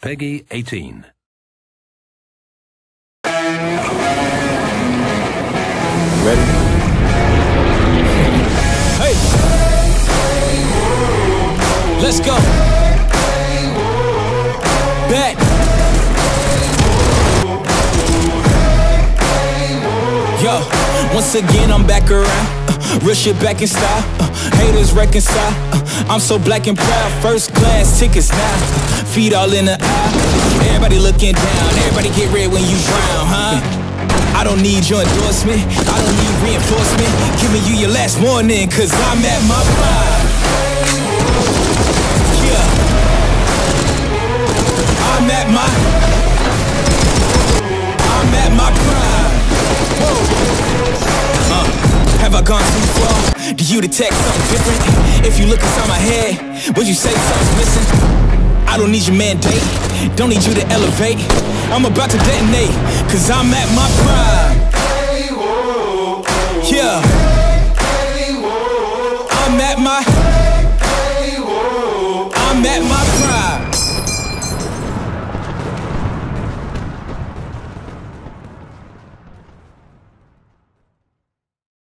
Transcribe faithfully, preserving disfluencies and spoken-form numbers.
Peggy eighteen. Ready? Hey! Let's go! Bet! Yo, once again I'm back around, uh, real shit back in style, uh, haters reconcile, uh, I'm so black and proud, first class tickets now, uh, feet all in the aisle, everybody looking down, everybody get red when you drown, huh? I don't need your endorsement, I don't need reinforcement, giving you your last warning, cause I'm at my prime. Yeah. I'm at my, I'm at my prime. Whoa. Uh, have I gone too far? Do you detect something different? If you look inside my head, would you say something's missing? I don't need your mandate, don't need you to elevate. I'm about to detonate, cause I'm at my prime. Yeah. I'm at my, I'm at my prime.